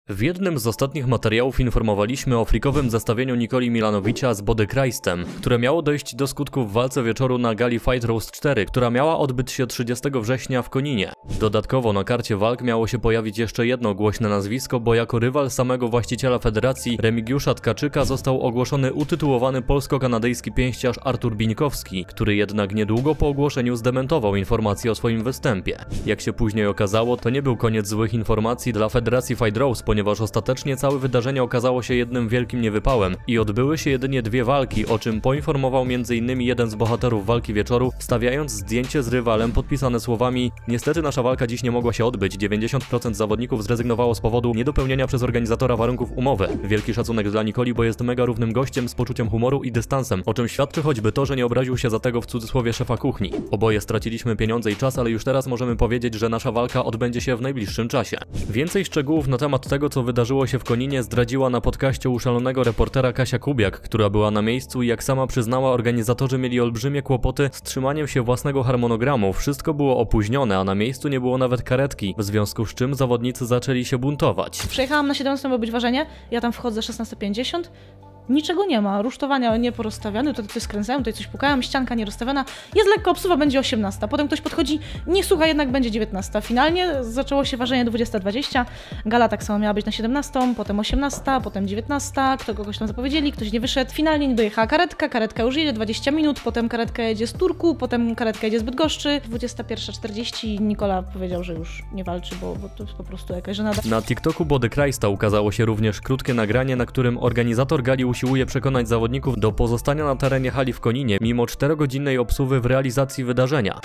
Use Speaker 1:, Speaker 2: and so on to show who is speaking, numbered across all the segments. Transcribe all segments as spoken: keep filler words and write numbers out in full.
Speaker 1: W jednym z ostatnich materiałów informowaliśmy o frikowym zestawieniu Nikoli Milanowicza z Bodychrystem, które miało dojść do skutku w walce wieczoru na gali Fight Roast cztery, która miała odbyć się trzydziestego września w Koninie. Dodatkowo na karcie walk miało się pojawić jeszcze jedno głośne nazwisko, bo jako rywal samego właściciela federacji Remigiusza Tkaczyka został ogłoszony utytułowany polsko-kanadyjski pięściarz Artur Bińkowski, który jednak niedługo po ogłoszeniu zdementował informacje o swoim występie. Jak się później okazało, to nie był koniec złych informacji dla federacji Fight Roast, ponieważ ostatecznie całe wydarzenie okazało się jednym wielkim niewypałem i odbyły się jedynie dwie walki, o czym poinformował między innymi jeden z bohaterów walki wieczoru, wstawiając zdjęcie z rywalem podpisane słowami: niestety nasza walka dziś nie mogła się odbyć, dziewięćdziesiąt procent zawodników zrezygnowało z powodu niedopełnienia przez organizatora warunków umowy. Wielki szacunek dla Nikoli, bo jest mega równym gościem z poczuciem humoru i dystansem, o czym świadczy choćby to, że nie obraził się za tego w cudzysłowie szefa kuchni. Oboje straciliśmy pieniądze i czas, ale już teraz możemy powiedzieć, że nasza walka odbędzie się w najbliższym czasie. Więcej szczegółów na temat tego, co wydarzyło się w Koninie, zdradziła na podcaście u szalonego reportera Kasia Kubiak, która była na miejscu i jak sama przyznała, organizatorzy mieli olbrzymie kłopoty z trzymaniem się własnego harmonogramu. Wszystko było opóźnione, a na miejscu nie było nawet karetki, w związku z czym zawodnicy zaczęli się buntować.
Speaker 2: Przyjechałam na siedemnastą, bo być ważenie, ja tam wchodzę szesnasta pięćdziesiąt. Niczego nie ma, rusztowania nie porozstawiane, tutaj coś skręcałem, tutaj coś pukałem, ścianka nie rozstawiona, jest lekko obsuwa, będzie osiemnasta, potem ktoś podchodzi, nie słucha, jednak będzie dziewiętnasta. Finalnie zaczęło się ważenie dwudziesta dwadzieścia, gala tak samo miała być na siedemnastą, potem osiemnasta, potem dziewiętnasta, kto kogoś tam zapowiedzieli, ktoś nie wyszedł, finalnie nie dojechała karetka, karetka już jedzie dwadzieścia minut, potem karetka jedzie z Turku, potem karetka jedzie z Bydgoszczy, dwudziesta pierwsza czterdzieści, Nikola powiedział, że już nie walczy, bo, bo to jest po prostu jakaś żenada.
Speaker 1: Na TikToku Bodychrista ukazało się również krótkie nagranie, na którym organizator gali usiłuje przekonać zawodników do pozostania na terenie hali w Koninie, mimo czterogodzinnej obsuwy w realizacji wydarzenia.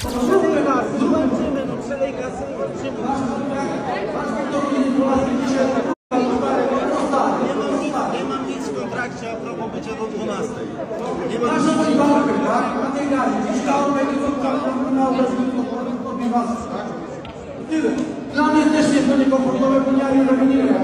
Speaker 3: Nie mam nic w kontrakcie a propos bycia do dwunastej. Nie mam nic. Dla mnie też jest to niekomfortowe, bo ja nie robię.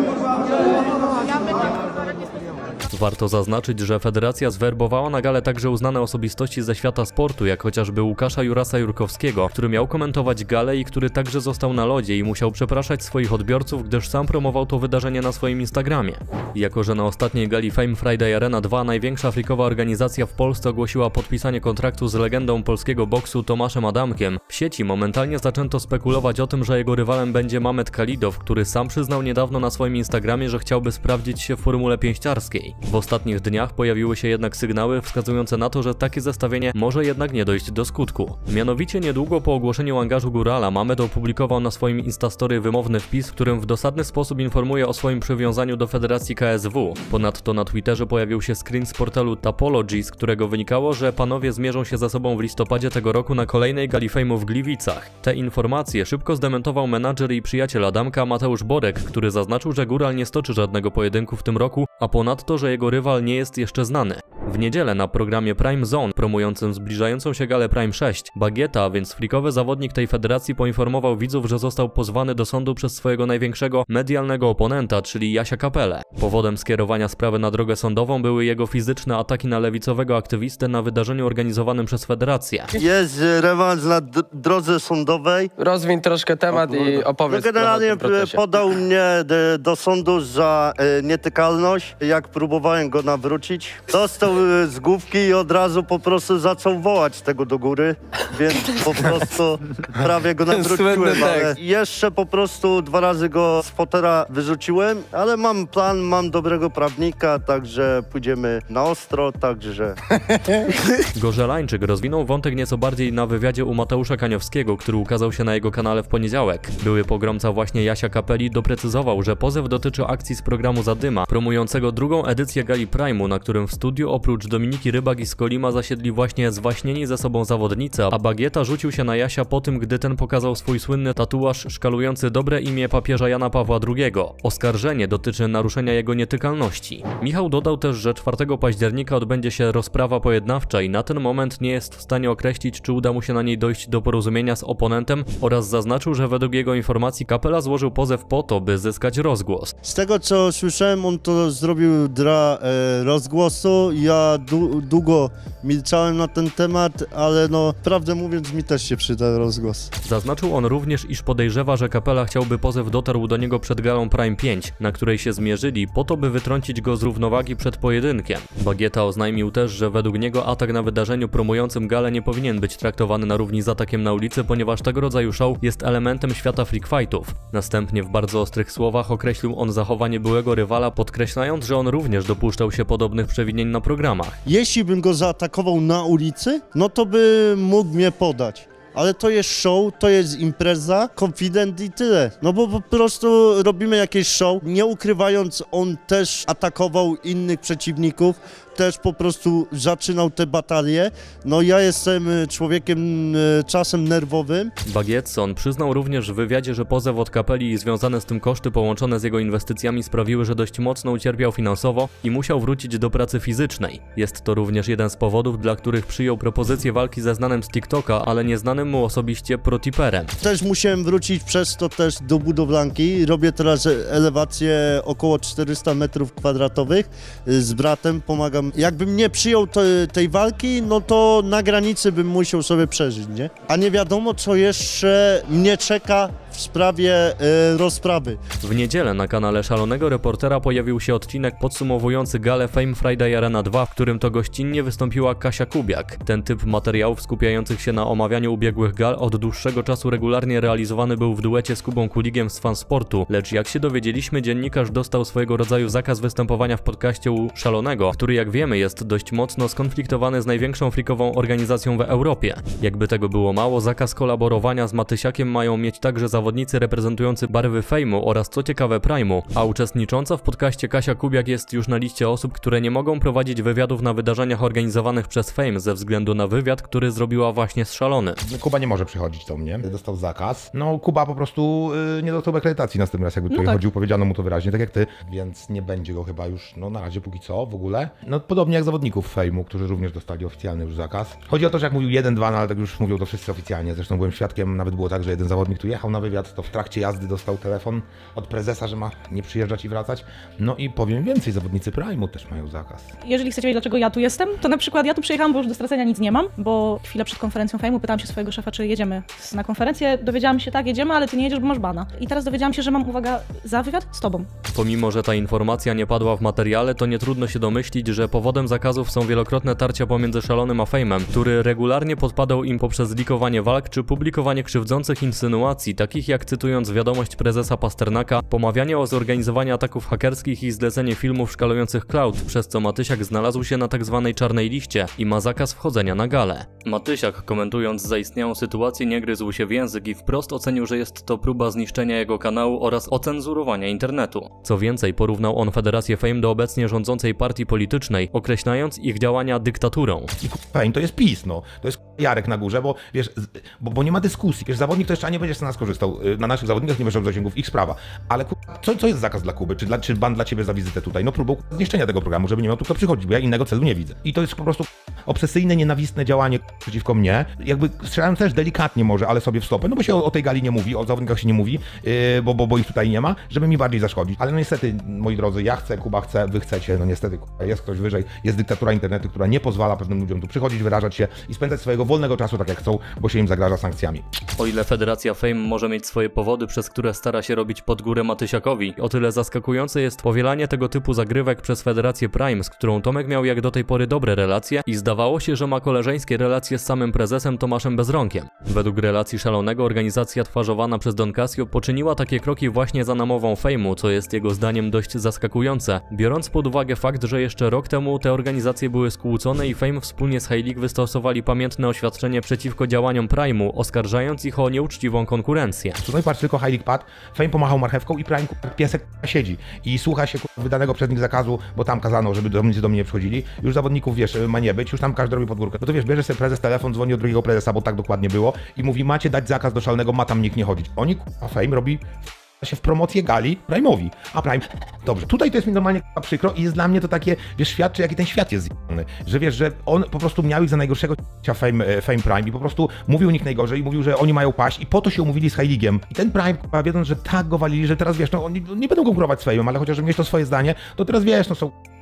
Speaker 1: Warto zaznaczyć, że federacja zwerbowała na galę także uznane osobistości ze świata sportu, jak chociażby Łukasza Jurasa Jurkowskiego, który miał komentować galę i który także został na lodzie i musiał przepraszać swoich odbiorców, gdyż sam promował to wydarzenie na swoim Instagramie. Jako że na ostatniej gali Fame Friday Arena dwa największa frikowa organizacja w Polsce ogłosiła podpisanie kontraktu z legendą polskiego boksu Tomaszem Adamkiem, w sieci momentalnie zaczęto spekulować o tym, że jego rywalem będzie Mamet Kalidow, który sam przyznał niedawno na swoim Instagramie, że chciałby sprawdzić się w formule pięściarskiej. W ostatnich dniach pojawiły się jednak sygnały wskazujące na to, że takie zestawienie może jednak nie dojść do skutku. Mianowicie niedługo po ogłoszeniu angażu Górala Mamet opublikował na swoim Instastory wymowny wpis, w którym w dosadny sposób informuje o swoim przywiązaniu do federacji K S W. Ponadto na Twitterze pojawił się screen z portalu Tapology, z którego wynikało, że panowie zmierzą się ze sobą w listopadzie tego roku na kolejnej gali Fame'u w Gliwicach. Te informacje szybko zdementował menadżer i przyjaciel Adamka Mateusz Borek, który zaznaczył, że Góral nie stoczy żadnego pojedynku w tym roku, a ponadto, że jego rywal nie jest jeszcze znany. W niedzielę na programie Prime Zone, promującym zbliżającą się galę Prime sześć, Bagieta, a więc frikowy zawodnik tej federacji, poinformował widzów, że został pozwany do sądu przez swojego największego medialnego oponenta, czyli Jasia Kapelę. Powodem skierowania sprawy na drogę sądową były jego fizyczne ataki na lewicowego aktywistę na wydarzeniu organizowanym przez federację.
Speaker 3: Jest rewanż na drodze sądowej.
Speaker 4: Rozwiń troszkę temat i opowiedz.
Speaker 3: No generalnie podał mnie do sądu za nietykalność, jak próbowałem go nawrócić. Dostał z główki i od razu po prostu zaczął wołać tego do góry, więc po prostu prawie go nawróciłem, ale jeszcze po prostu dwa razy go z fotela wyrzuciłem, ale mam plan, mam dobrego prawnika, także pójdziemy na ostro, także...
Speaker 1: Gorzelańczyk rozwinął wątek nieco bardziej na wywiadzie u Mateusza Kaniowskiego, który ukazał się na jego kanale w poniedziałek. Były pogromca właśnie Jasia Kapeli doprecyzował, że pozew dotyczy akcji z programu Zadyma, promującego drugą edycję gali Prime'u, na którym w studiu oprócz Dominiki Rybak i Skolima zasiedli właśnie zwaśnieni ze sobą zawodnicy, a Bagieta rzucił się na Jasia po tym, gdy ten pokazał swój słynny tatuaż szkalujący dobre imię papieża Jana Pawła drugiego. Oskarżenie dotyczy naruszenia jego nietykalności. Michał dodał też, że czwartego października odbędzie się rozprawa pojednawcza i na ten moment nie jest w stanie określić, czy uda mu się na niej dojść do porozumienia z oponentem, oraz zaznaczył, że według jego informacji Kapela złożył pozew po to, by zyskać rozgłos.
Speaker 3: Z tego co słyszałem, on to zrobił dla e, rozgłosu. Ja za długo milczałem na ten temat, ale no, prawdę mówiąc, mi też się przyda rozgłos.
Speaker 1: Zaznaczył on również, iż podejrzewa, że Capela chciałby pozew dotarł do niego przed galą Prime pięć, na której się zmierzyli, po to by wytrącić go z równowagi przed pojedynkiem. Bagieta oznajmił też, że według niego atak na wydarzeniu promującym galę nie powinien być traktowany na równi z atakiem na ulicy, ponieważ tego rodzaju show jest elementem świata freak fightów. Następnie w bardzo ostrych słowach określił on zachowanie byłego rywala, podkreślając, że on również dopuszczał się podobnych przewinień na programach.
Speaker 3: Jeśli bym go zaatakował na ulicy, no to by mógł mnie podać. Ale to jest show, to jest impreza, confident i tyle. No bo po prostu robimy jakieś show, nie ukrywając, on też atakował innych przeciwników, też po prostu zaczynał te batalie. No ja jestem człowiekiem czasem nerwowym.
Speaker 1: Bagietson przyznał również w wywiadzie, że pozew od Capeli i związane z tym koszty połączone z jego inwestycjami sprawiły, że dość mocno ucierpiał finansowo i musiał wrócić do pracy fizycznej. Jest to również jeden z powodów, dla których przyjął propozycję walki ze znanym z TikToka, ale nieznanym mu osobiście protiperem.
Speaker 3: Też musiałem wrócić przez to też do budowlanki. Robię teraz elewację około czterysta metrów kwadratowych z bratem, pomagam. Jakbym nie przyjął te, tej walki, no to na granicy bym musiał sobie przeżyć, nie? A nie wiadomo, co jeszcze mnie czeka w sprawie e, rozprawy.
Speaker 1: W niedzielę na kanale Szalonego Reportera pojawił się odcinek podsumowujący galę Fame Friday Arena dwa, w którym to gościnnie wystąpiła Kasia Kubiak. Ten typ materiałów skupiających się na omawianiu ubiegłych gal od dłuższego czasu regularnie realizowany był w duecie z Kubą Kuligiem z Fansportu, lecz jak się dowiedzieliśmy, dziennikarz dostał swojego rodzaju zakaz występowania w podcaście u Szalonego, który jak wiemy jest dość mocno skonfliktowany z największą frikową organizacją w Europie. Jakby tego było mało, zakaz kolaborowania z Matysiakiem mają mieć także zawodnicy reprezentujący barwy Fame'u oraz co ciekawe Prime'u, a uczestnicząca w podcaście Kasia Kubiak jest już na liście osób, które nie mogą prowadzić wywiadów na wydarzeniach organizowanych przez Fame ze względu na wywiad, który zrobiła właśnie z Szalony.
Speaker 5: Kuba nie może przychodzić do mnie, dostał zakaz. No Kuba po prostu yy, nie dostał akredytacji następny raz, jakby tutaj no tak. chodził, powiedziano mu to wyraźnie, tak jak ty, więc nie będzie go chyba już, no na razie póki co w ogóle. No podobnie jak zawodników Fame'u, którzy również dostali oficjalny już zakaz. Chodzi o to, że jak mówił jeden dwa, no ale tak już mówią to wszyscy oficjalnie, zresztą byłem świadkiem, nawet było tak, że jeden zawodnik tu jechał na wywiad, to w trakcie jazdy dostał telefon od prezesa, że ma nie przyjeżdżać i wracać. No i powiem więcej, zawodnicy Prime'u też mają zakaz.
Speaker 2: Jeżeli chcecie wiedzieć, dlaczego ja tu jestem, to na przykład ja tu przyjechałam, bo już do stracenia nic nie mam, bo chwilę przed konferencją Fame'u pytałam się swojego szefa, czy jedziemy na konferencję. Dowiedziałam się, tak, jedziemy, ale ty nie jedziesz, bo masz bana. I teraz dowiedziałam się, że mam, uwaga, za wywiad z tobą.
Speaker 1: Pomimo, że ta informacja nie padła w materiale, to nie trudno się domyślić, że powodem zakazów są wielokrotne tarcia pomiędzy Szalonym a Fame'em, który regularnie podpadał im poprzez likowanie walk czy publikowanie krzywdzących insynuacji, takich jak, cytując wiadomość prezesa Pasternaka, pomawianie o zorganizowanie ataków hakerskich i zlecenie filmów szkalujących cloud, przez co Matysiak znalazł się na tak zwanej czarnej liście i ma zakaz wchodzenia na galę. Matysiak, komentując zaistniałą sytuację, nie gryzł się w język i wprost ocenił, że jest to próba zniszczenia jego kanału oraz ocenzurowania internetu. Co więcej, porównał on Federację Fame do obecnie rządzącej partii politycznej, określając ich działania dyktaturą.
Speaker 5: I Fame to jest PiS, no. To jest Jarek na górze, bo wiesz, bo, bo nie ma dyskusji. Wiesz, zawodnik to jeszcze nie będzie z nas korzystał. Na naszych zawodnikach nie będzie zasięgów, ich sprawa. Ale co, co jest zakaz dla Kuby? Czy, dla, czy ban dla ciebie za wizytę tutaj? No próbą zniszczenia tego programu, żeby nie miał tu kto przychodzić, bo ja innego celu nie widzę. I to jest po prostu obsesyjne, nienawistne działanie przeciwko mnie. Jakby strzelałem też delikatnie może, ale sobie w stopę, no bo się o, o tej gali nie mówi, o zawodnikach się nie mówi, yy, bo, bo, bo ich tutaj nie ma, żeby mi bardziej zaszkodzić. Ale no niestety, moi drodzy, ja chcę, Kuba chce, wy chcecie, no niestety jest ktoś wyżej, jest dyktatura internetu, która nie pozwala pewnym ludziom tu przychodzić, wyrażać się i spędzać swojego wolnego czasu tak jak chcą, bo się im zagraża sankcjami.
Speaker 1: O ile Federacja Fame może mieć swoje powody, przez które stara się robić pod górę Matysiakowi, o tyle zaskakujące jest powielanie tego typu zagrywek przez Federację Prime, z którą Tomek miał jak do tej pory dobre relacje i zdawało się, że ma koleżeńskie relacje z samym prezesem Tomaszem Bezronkiem. Według relacji Szalonego organizacja twarzowana przez Don Casio poczyniła takie kroki właśnie za namową Fame'u, co jest jego zdaniem dość zaskakujące, biorąc pod uwagę fakt, że jeszcze rok temu te organizacje były skłócone i Fame wspólnie z High League wystosowali pamiętne oświadczenie przeciwko działaniom Prime'u, oskarżając ich o nieuczciwą konkurencję.
Speaker 5: No i patrz, tylko High League padł, Fame pomachał marchewką i Prime piesek siedzi i słucha się wydanego przez nich zakazu, bo tam kazano, żeby zawodnicy do mnie nie przychodzili. Już zawodników, wiesz, ma nie być, już tam każdy robi pod górkę. No to wiesz, bierze sobie prezes telefon, dzwoni do drugiego prezesa, bo tak dokładnie było i mówi, macie dać zakaz do Szalonego, ma tam nikt nie chodzić. Oni, a Fame robi się w promocję gali Prime'owi, a Prime, dobrze, tutaj to jest mi normalnie przykro i jest dla mnie to takie, wiesz, świadczy jaki ten świat jest zjebany, że wiesz, że on po prostu miał ich za najgorszego Fame, Fame Prime i po prostu mówił o nich najgorzej i mówił, że oni mają paść i po to się umówili z High League'em i ten Prime, wiedząc, że tak go walili, że teraz wiesz, no oni nie będą konkurować z Fame'em, ale chociaż mieć to swoje zdanie, to teraz wiesz, no są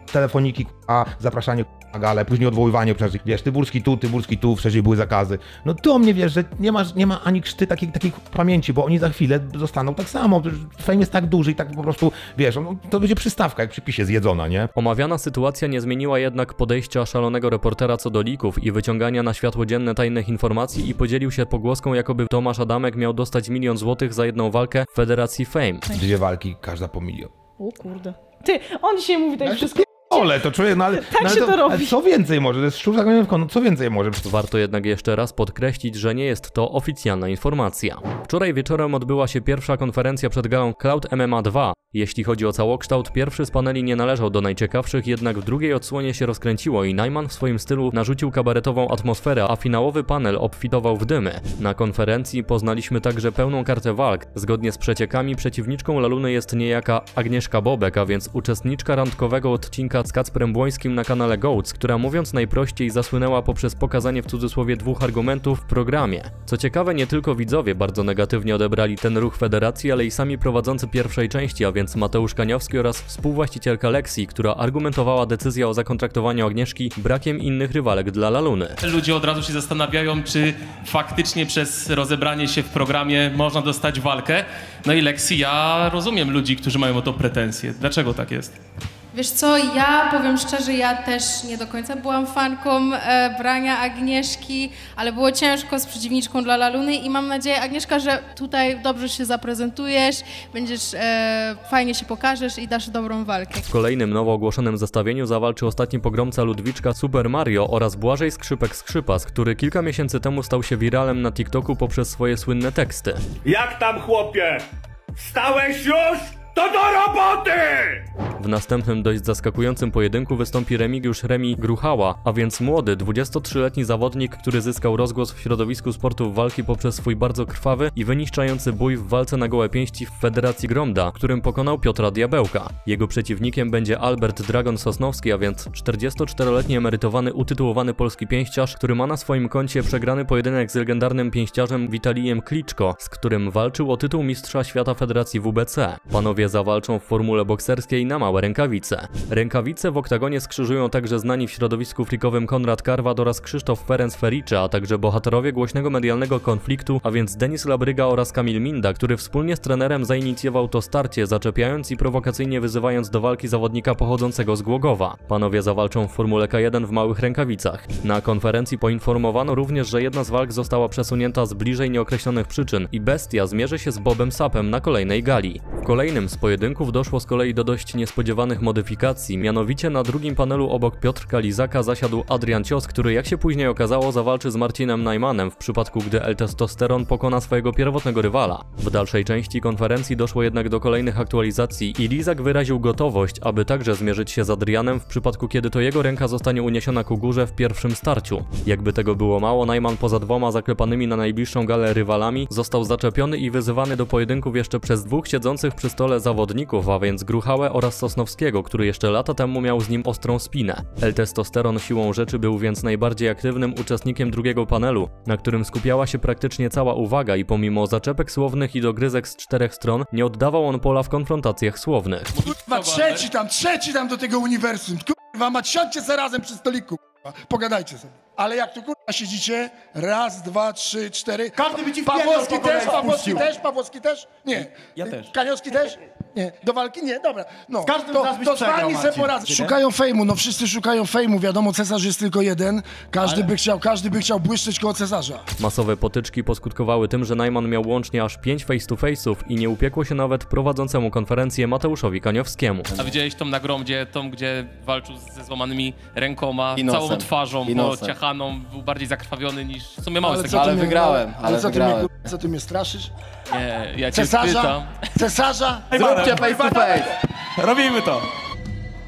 Speaker 5: telefoniki, a zapraszanie na galę, później odwoływanie przez, wiesz, Tyburski tu, Tyburski tu, wcześniej były zakazy. No to mnie, wiesz, że nie ma, nie ma ani krzty takiej, takiej pamięci, bo oni za chwilę zostaną tak samo. Fame jest tak duży i tak po prostu, wiesz, no, to będzie przystawka, jak przy pisie zjedzona, nie?
Speaker 1: Omawiana sytuacja nie zmieniła jednak podejścia szalonego reportera co do lików i wyciągania na światło dzienne tajnych informacji i podzielił się pogłoską, jakoby Tomasz Adamek miał dostać milion złotych za jedną walkę w Federacji Fame.
Speaker 5: Dwie walki, każda po milion.
Speaker 2: O kurde. Ty, on dzisiaj mówi tak wszystko.
Speaker 5: Ole, to człowiek, no ale,
Speaker 2: Tak
Speaker 5: no ale
Speaker 2: się
Speaker 5: to,
Speaker 2: to robi.
Speaker 5: ale co więcej może? To jest szczur zagraniowką, no co więcej może?
Speaker 1: Warto jednak jeszcze raz podkreślić, że nie jest to oficjalna informacja. Wczoraj wieczorem odbyła się pierwsza konferencja przed galą Cloud M M A dwa. Jeśli chodzi o całokształt, pierwszy z paneli nie należał do najciekawszych, jednak w drugiej odsłonie się rozkręciło i Najman w swoim stylu narzucił kabaretową atmosferę, a finałowy panel obfitował w dymy. Na konferencji poznaliśmy także pełną kartę walk. Zgodnie z przeciekami przeciwniczką Laluny jest niejaka Agnieszka Bobek, a więc uczestniczka randkowego odcinka z Kacprem Błońskim na kanale Goats, która mówiąc najprościej zasłynęła poprzez pokazanie w cudzysłowie dwóch argumentów w programie. Co ciekawe, nie tylko widzowie bardzo negatywnie odebrali ten ruch federacji, ale i sami prowadzący pierwszej części, a więc Mateusz Kaniowski oraz współwłaścicielka Lexi, która argumentowała decyzję o zakontraktowaniu Agnieszki brakiem innych rywalek dla Laluny.
Speaker 6: Ludzie od razu się zastanawiają, czy faktycznie przez rozebranie się w programie można dostać walkę. No i Lexi, ja rozumiem ludzi, którzy mają o to pretensje. Dlaczego tak jest?
Speaker 7: Wiesz co, ja powiem szczerze, ja też nie do końca byłam fanką e, brania Agnieszki, ale było ciężko z przeciwniczką dla Laluny i mam nadzieję, Agnieszka, że tutaj dobrze się zaprezentujesz, będziesz, e, fajnie się pokażesz i dasz dobrą walkę.
Speaker 1: W kolejnym nowo ogłoszonym zestawieniu zawalczy ostatni pogromca Ludwiczka Super Mario oraz Błażej Skrzypek-Skrzypas, który kilka miesięcy temu stał się wiralem na TikToku poprzez swoje słynne teksty.
Speaker 8: Jak tam, chłopie? Wstałeś już? To do roboty!
Speaker 1: W następnym dość zaskakującym pojedynku wystąpi Remigiusz Remi Gruchała, a więc młody, dwudziestotrzyletni zawodnik, który zyskał rozgłos w środowisku sportów walki poprzez swój bardzo krwawy i wyniszczający bój w walce na gołe pięści w Federacji Gromda, którym pokonał Piotra Diabełka. Jego przeciwnikiem będzie Albert Dragon Sosnowski, a więc czterdziestoczteroletni emerytowany, utytułowany polski pięściarz, który ma na swoim koncie przegrany pojedynek z legendarnym pięściarzem Vitalijem Kliczko, z którym walczył o tytuł mistrza świata Federacji W B C. Panowie zawalczą w formule bokserskiej na małe rękawice. Rękawice w oktagonie skrzyżują także znani w środowisku frikowym Konrad Karwat oraz Krzysztof Ferenc-Fericze, a także bohaterowie głośnego medialnego konfliktu, a więc Denis Labryga oraz Kamil Minda, który wspólnie z trenerem zainicjował to starcie, zaczepiając i prowokacyjnie wyzywając do walki zawodnika pochodzącego z Głogowa. Panowie zawalczą w formule K jeden w małych rękawicach. Na konferencji poinformowano również, że jedna z walk została przesunięta z bliżej nieokreślonych przyczyn i Bestia zmierzy się z Bobem Sapem na kolejnej gali. W kolejnym z pojedynków doszło z kolei do dość niespodziewanych modyfikacji, mianowicie na drugim panelu obok Piotrka Lizaka zasiadł Adrian Cios, który jak się później okazało zawalczy z Marcinem Najmanem w przypadku, gdy L-Testosteron pokona swojego pierwotnego rywala. W dalszej części konferencji doszło jednak do kolejnych aktualizacji i Lizak wyraził gotowość, aby także zmierzyć się z Adrianem w przypadku, kiedy to jego ręka zostanie uniesiona ku górze w pierwszym starciu. Jakby tego było mało, Najman poza dwoma zaklepanymi na najbliższą galę rywalami został zaczepiony i wyzywany do pojedynków jeszcze przez dwóch siedzących przy stole zawodników, a więc Gruchałę oraz Sosnowskiego, który jeszcze lata temu miał z nim ostrą spinę. L-Testosteron siłą rzeczy był więc najbardziej aktywnym uczestnikiem drugiego panelu, na którym skupiała się praktycznie cała uwaga i pomimo zaczepek słownych i dogryzek z czterech stron, nie oddawał on pola w konfrontacjach słownych.
Speaker 9: Kurwa, trzeci tam, trzeci tam do tego uniwersum. Kurwa, mać, siądźcie se razem przy stoliku, kurwa. Pogadajcie sobie. Ale jak tu kurwa siedzicie, raz, dwa, trzy, cztery.
Speaker 8: Każdy by ci w
Speaker 9: Pawłowski
Speaker 8: pierdol
Speaker 9: też,
Speaker 8: po kolei
Speaker 9: Pawłowski
Speaker 8: spuścił.
Speaker 9: też, Pawłowski też? Nie.
Speaker 8: Ja też.
Speaker 9: Kaniowski też? Nie. Do walki? Nie, dobra. No.
Speaker 8: każdym
Speaker 9: to,
Speaker 8: z nas byś
Speaker 9: to z
Speaker 8: przegrał,
Speaker 9: wami se
Speaker 8: Marcin.
Speaker 9: poradzę. Szukają fejmu, no wszyscy szukają fejmu. Wiadomo, Cesarz jest tylko jeden. Każdy by chciał, każdy by chciał błyszczeć koło Cesarza.
Speaker 1: Masowe potyczki poskutkowały tym, że Najman miał łącznie aż pięć face to face'ów i nie upiekło się nawet prowadzącemu konferencję Mateuszowi Kaniowskiemu.
Speaker 6: A widziałeś tą na Gromdzie, tą, gdzie walczył ze złamanymi rękoma,
Speaker 4: I nosem.
Speaker 6: całą twarzą,
Speaker 4: I nosem.
Speaker 6: pociachaną, był bardziej zakrwawiony niż w sumie mały
Speaker 9: Ale
Speaker 6: z
Speaker 9: co
Speaker 6: tego.
Speaker 4: Ale
Speaker 9: ty mnie-
Speaker 4: wygrałem, ale
Speaker 9: Ale co ty mnie,
Speaker 4: wygrałem.
Speaker 9: kurwa, co ty mnie straszysz?
Speaker 6: Nie, ja cię
Speaker 9: Cesarza?
Speaker 6: pytam.
Speaker 9: Cesarza?
Speaker 4: Zróbcie face to face.
Speaker 8: Robimy to.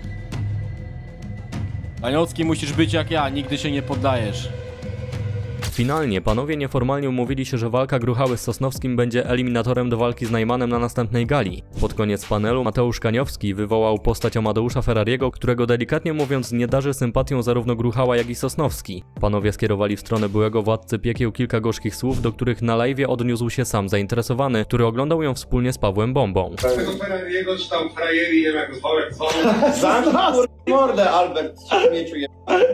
Speaker 10: Kaniowski, musisz być jak ja, nigdy się nie poddajesz.
Speaker 1: Finalnie panowie nieformalnie umówili się, że walka Gruchały z Sosnowskim będzie eliminatorem do walki z Najmanem na następnej gali. Pod koniec panelu Mateusz Kaniowski wywołał postać Amadeusza Ferrariego, którego delikatnie mówiąc nie darzy sympatią zarówno Gruchała, jak i Sosnowski. Panowie skierowali w stronę byłego władcy piekieł kilka gorzkich słów, do których na live'ie odniósł się sam zainteresowany, który oglądał ją wspólnie z Pawłem Bombą.
Speaker 10: Tego Ferrariego czy tam frajeri, nie wiem jak zwał, jak zwał.
Speaker 11: Zamknij mordę, Albert, śmieciu je...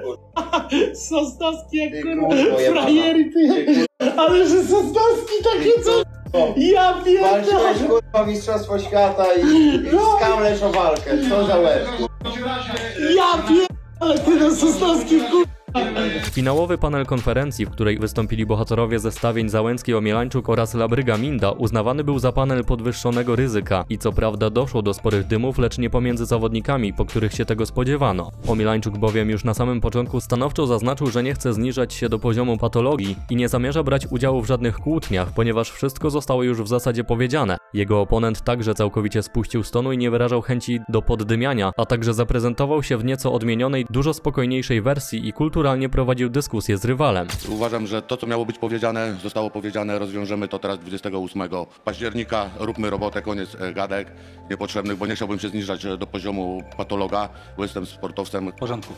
Speaker 12: Sosnowski jak kurwa, frajery ty, ale że Sosnowski takie co... Ja pierdolę!
Speaker 11: Walczyłeś kurwa mistrzostwo świata i, i skamlesz o walkę, co za łeb.
Speaker 12: Ja pierdolę, ty no Sosnowski kurwa!
Speaker 1: Finałowy panel konferencji, w której wystąpili bohaterowie zestawień Załęcki-Omielańczuk oraz Labryga Minda, uznawany był za panel podwyższonego ryzyka i co prawda doszło do sporych dymów, lecz nie pomiędzy zawodnikami, po których się tego spodziewano. Omielańczuk bowiem już na samym początku stanowczo zaznaczył, że nie chce zniżać się do poziomu patologii i nie zamierza brać udziału w żadnych kłótniach, ponieważ wszystko zostało już w zasadzie powiedziane. Jego oponent także całkowicie spuścił z tonu i nie wyrażał chęci do poddymiania, a także zaprezentował się w nieco odmienionej, dużo spokojniejszej wersji i kulturalnie prowadził dyskusję z rywalem.
Speaker 13: Uważam, że to, co miało być powiedziane, zostało powiedziane. Rozwiążemy to teraz dwudziestego ósmego października. Róbmy robotę, koniec gadek niepotrzebnych, bo nie chciałbym się zniżać do poziomu patologa, bo jestem sportowcem.
Speaker 14: W porządku.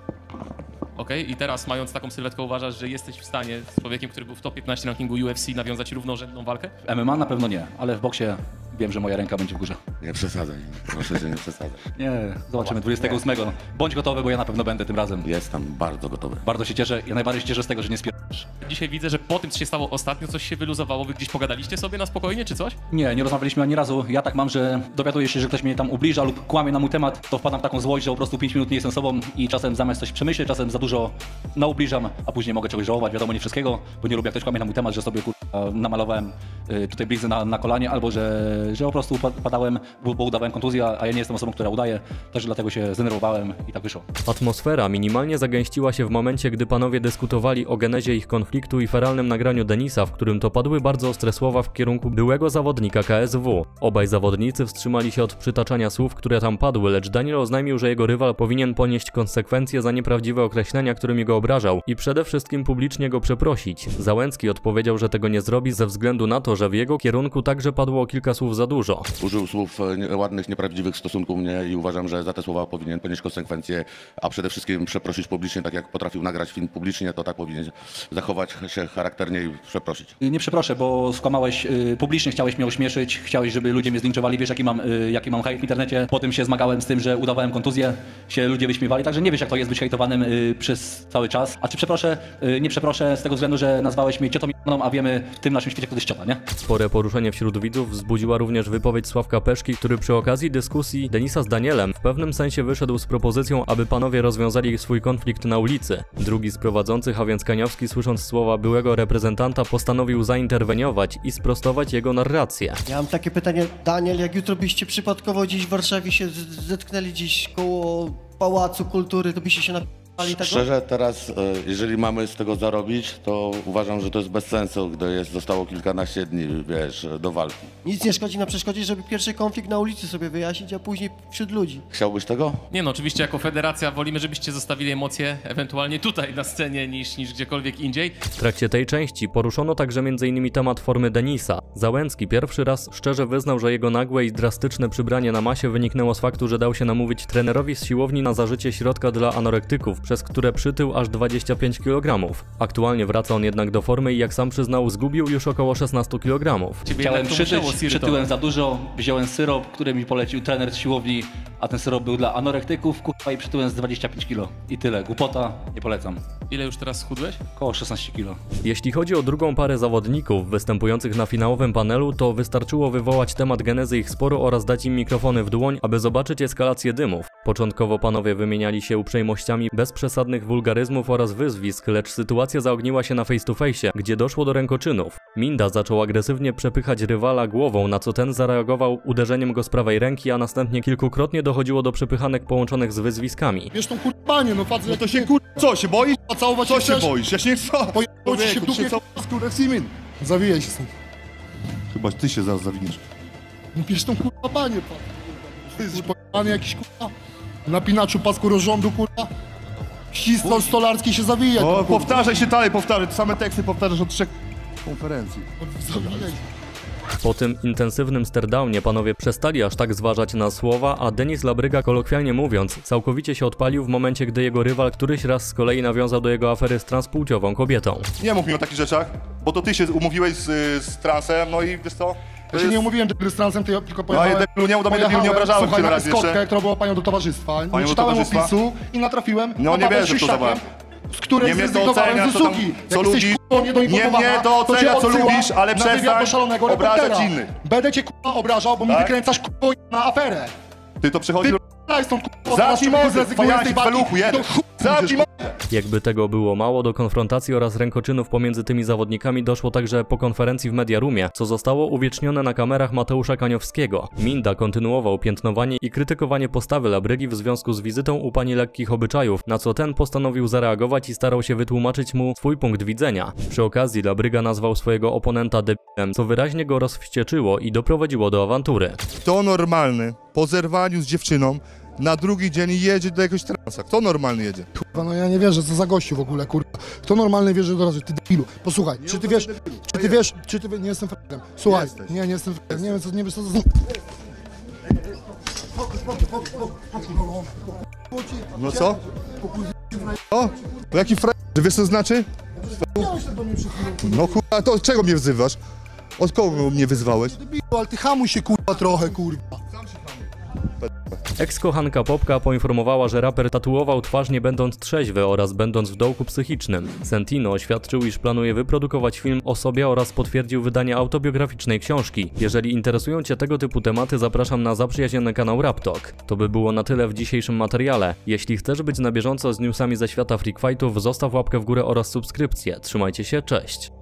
Speaker 6: Okej, okay, i teraz mając taką sylwetkę uważasz, że jesteś w stanie z człowiekiem, który był w top piętnaście rankingu U F C nawiązać równorzędną walkę?
Speaker 14: W M M A na pewno nie, ale w boksie wiem, że moja ręka będzie w górze.
Speaker 13: Nie przesadzaj, proszę cię, nie przesadzaj.
Speaker 14: Nie, zobaczymy dwudziestego ósmego. Bądź gotowy, bo ja na pewno będę tym razem.
Speaker 13: Jestem bardzo gotowy.
Speaker 14: Bardzo się cieszę, ja najbardziej się cieszę z tego, że nie spierasz.
Speaker 6: Dzisiaj widzę, że po tym, co się stało ostatnio, coś się wyluzowało. Wy gdzieś pogadaliście sobie na spokojnie, czy coś?
Speaker 14: Nie, nie rozmawialiśmy ani razu. Ja tak mam, że dowiaduję się, że ktoś mnie tam ubliża lub kłamie na mój temat, to wpadam w taką złość, że po prostu pięć minut nie jestem sobą i czasem zamiast coś przemyśleć, czasem za dużo naubliżam, a później mogę czegoś żałować, wiadomo, nie wszystkiego, bo nie lubię jak ktoś kłamie na mój temat, że sobie kurwa namalowałem y, tutaj blizny na, na kolanie, albo że, że po prostu padałem, bo, bo udawałem kontuzję, a ja nie jestem osobą, która udaje, także dlatego się zdenerwowałem i tak wyszło.
Speaker 1: Atmosfera minimalnie zagęściła się w momencie, gdy panowie dyskutowali o genezie ich konfliktu i feralnym nagraniu Denisa, w którym to padły bardzo ostre słowa w kierunku byłego zawodnika K S W. Obaj zawodnicy wstrzymali się od przytaczania słów, które tam padły, lecz Daniel oznajmił, że jego rywal powinien ponieść konsekwencje za nieprawdziwe określenia, którymi go obrażał i przede wszystkim publicznie go przeprosić. Załęcki odpowiedział, że tego nie zrobi ze względu na to, że w jego kierunku także padło kilka słów za dużo.
Speaker 13: Użył słów ładnych, nieprawdziwych w stosunku mnie i uważam, że za te słowa powinien ponieść konsekwencje, a przede wszystkim przeprosić publicznie, tak jak potrafił nagrać film publicznie, to tak powinien zachować się charakternie i przeprosić.
Speaker 14: Nie przeproszę, bo skłamałeś y, publicznie, chciałeś mnie ośmieszyć, chciałeś, żeby ludzie mnie zlinczowali, wiesz jaki mam, y, jaki mam hejt w internecie. Potem się zmagałem z tym, że udawałem kontuzję, się ludzie wyśmiewali, także nie wiesz jak to jest być hejtowanym y, przez cały czas. A czy przeproszę? Y, nie przeproszę z tego względu, że nazwałeś mnie ciotą j***ną, a wiemy w tym naszym świecie, kto to jest ciota, nie?
Speaker 1: Spore poruszenie wśród widzów wzbudziła również wypowiedź Sławka Peszki, który przy okazji dyskusji Denisa z Danielem w pewnym sensie wyszedł z propozycją, aby panowie rozwiązali swój konflikt na ulicy. Drugi z prowadzących, a więc Kaniowski, słysząc słowa byłego reprezentanta, postanowił zainterweniować i sprostować jego narrację.
Speaker 12: Ja mam takie pytanie, Daniel, jak jutro byście przypadkowo gdzieś w Warszawie się zetknęli gdzieś koło Pałacu Kultury, to byście się na... Tego?
Speaker 13: Szczerze teraz, jeżeli mamy z tego zarobić, to uważam, że to jest bez sensu, gdy jest, zostało kilkanaście dni, wiesz, do walki.
Speaker 12: Nic nie szkodzi na przeszkodzie, żeby pierwszy konflikt na ulicy sobie wyjaśnić, a później wśród ludzi.
Speaker 13: Chciałbyś tego?
Speaker 6: Nie no, oczywiście jako federacja wolimy, żebyście zostawili emocje ewentualnie tutaj na scenie niż, niż gdziekolwiek indziej.
Speaker 1: W trakcie tej części poruszono także między innymi temat formy Denisa. Załęcki pierwszy raz szczerze wyznał, że jego nagłe i drastyczne przybranie na masie wyniknęło z faktu, że dał się namówić trenerowi z siłowni na zażycie środka dla anorektyków, przez które przytył aż dwadzieścia pięć kilogramów. Aktualnie wraca on jednak do formy i jak sam przyznał, zgubił już około szesnaście kilogramów.
Speaker 14: Chciałem przytyć, przytyłem za dużo, wziąłem syrop, który mi polecił trener z siłowni, a ten syrop był dla anorektyków, kurwa, i przytyłem z dwadzieścia pięć kilo. I tyle, głupota, nie polecam.
Speaker 6: Ile już teraz schudłeś?
Speaker 14: Około szesnaście kilo.
Speaker 1: Jeśli chodzi o drugą parę zawodników występujących na finałowym panelu, to wystarczyło wywołać temat genezy ich sporu oraz dać im mikrofony w dłoń, aby zobaczyć eskalację dymów. Początkowo panowie wymieniali się uprzejmościami bez przesadnych wulgaryzmów oraz wyzwisk, lecz sytuacja zaogniła się na face to face, gdzie doszło do rękoczynów. Minda zaczął agresywnie przepychać rywala głową, na co ten zareagował uderzeniem go z prawej ręki, a następnie kilkukrotnie dochodziło do przepychanek połączonych z wyzwiskami.
Speaker 9: Wiesz tą kurpanie, no facet, no to się kur... Co, się boisz? A całować co się boisz? Ja się nie chcę. Pojebało ci się w dupie, skórę Simin. Zawijaj się stąd.
Speaker 15: Chyba ty się zaraz zawiniesz.
Speaker 9: No wiesz tą kurpanie, pan. Ty jesteś pojebany jakiś kurwa? Napinaczu pasku rozrządu, kurwa? Ścisło stolarski się zawija.
Speaker 15: No, powtarzaj się dalej, powtarzaj. Same teksty powtarzasz od trzech konferencji.
Speaker 1: Po tym intensywnym sterdownie panowie przestali aż tak zważać na słowa, a Denis Labryga, kolokwialnie mówiąc, całkowicie się odpalił w momencie, gdy jego rywal któryś raz z kolei nawiązał do jego afery z transpłciową kobietą.
Speaker 15: Nie mów mi o takich rzeczach, bo to ty się umówiłeś z, z transem, no i wiesz co?
Speaker 9: Ja się nie umówiłem że z transem, to ja tylko
Speaker 15: No
Speaker 9: pojechałem.
Speaker 15: i debilu, nie udam, debilu, nie obrażałem
Speaker 9: słuchaj,
Speaker 15: cię na
Speaker 9: na
Speaker 15: razie
Speaker 9: skotkę,
Speaker 15: jeszcze.
Speaker 9: która była panią do towarzystwa.
Speaker 15: Panią
Speaker 9: Nie
Speaker 15: do
Speaker 9: czytałem
Speaker 15: towarzystwa?
Speaker 9: opisu i natrafiłem
Speaker 15: No
Speaker 9: na
Speaker 15: nie
Speaker 9: Paweł
Speaker 15: wierzę w to,
Speaker 9: Szyszczakiem,
Speaker 15: zobacz.
Speaker 9: z której
Speaker 15: Nie mnie to
Speaker 9: zrezygnowałem
Speaker 15: ocenia,
Speaker 9: z
Speaker 15: co tam-
Speaker 9: usługi.
Speaker 15: co
Speaker 9: Jak jesteś
Speaker 15: lubisz.
Speaker 9: k***ą niedoinformowana,
Speaker 15: Nie mnie to
Speaker 9: cię
Speaker 15: ocenia, co
Speaker 9: odsyłam
Speaker 15: lubisz, ale
Speaker 9: na wywiad
Speaker 15: przestań
Speaker 9: do szalonego
Speaker 15: obrażać
Speaker 9: reportera.
Speaker 15: innych.
Speaker 9: Będę cię k***a obrażał, bo mi
Speaker 15: Tak?
Speaker 9: wykręcasz k***a na aferę.
Speaker 15: Ty to przychodzi...
Speaker 9: Ty stąd k***a,
Speaker 15: Zamknij mordę,
Speaker 9: zrezygnuję z tej
Speaker 15: fajaci,
Speaker 9: walki.
Speaker 15: feluchu, jeden.
Speaker 9: Do chuj
Speaker 15: Zamknij mordę.
Speaker 1: Jakby tego było mało, do konfrontacji oraz rękoczynów pomiędzy tymi zawodnikami doszło także po konferencji w Media Roomie, co zostało uwiecznione na kamerach Mateusza Kaniowskiego. Minda kontynuował piętnowanie i krytykowanie postawy Labrygi w związku z wizytą u pani lekkich obyczajów, na co ten postanowił zareagować i starał się wytłumaczyć mu swój punkt widzenia. Przy okazji Labryga nazwał swojego oponenta debilem, co wyraźnie go rozwścieczyło i doprowadziło do awantury.
Speaker 15: Kto normalny po zerwaniu z dziewczyną na drugi dzień jedzie do jakiegoś transa? Kto normalny jedzie?
Speaker 9: Kurwa, no ja nie wierzę, co za gościu w ogóle, kurwa. Kto normalny wierzy do razu, ty debilu. Posłuchaj, czy ty wiesz, czy ty wiesz, czy ty wiesz, nie jestem frajerem. Słuchaj, nie, nie jestem frajerem, nie wiem co, nie wiesz co to są...
Speaker 15: No co? O? To jaki frajer? Wiesz co znaczy? No kurwa, to od czego mnie wzywasz? Od kogo mnie wyzwałeś?
Speaker 9: Debilu, ale ty hamuj się kurwa trochę, kurwa.
Speaker 1: Ex-kochanka Popka poinformowała, że raper tatuował twarz nie będąc trzeźwy oraz będąc w dołku psychicznym. Sentino oświadczył, iż planuje wyprodukować film o sobie oraz potwierdził wydanie autobiograficznej książki. Jeżeli interesują Cię tego typu tematy, zapraszam na zaprzyjaźniony kanał Rap Talk. To by było na tyle w dzisiejszym materiale. Jeśli chcesz być na bieżąco z newsami ze świata freak fightów, zostaw łapkę w górę oraz subskrypcję. Trzymajcie się, cześć!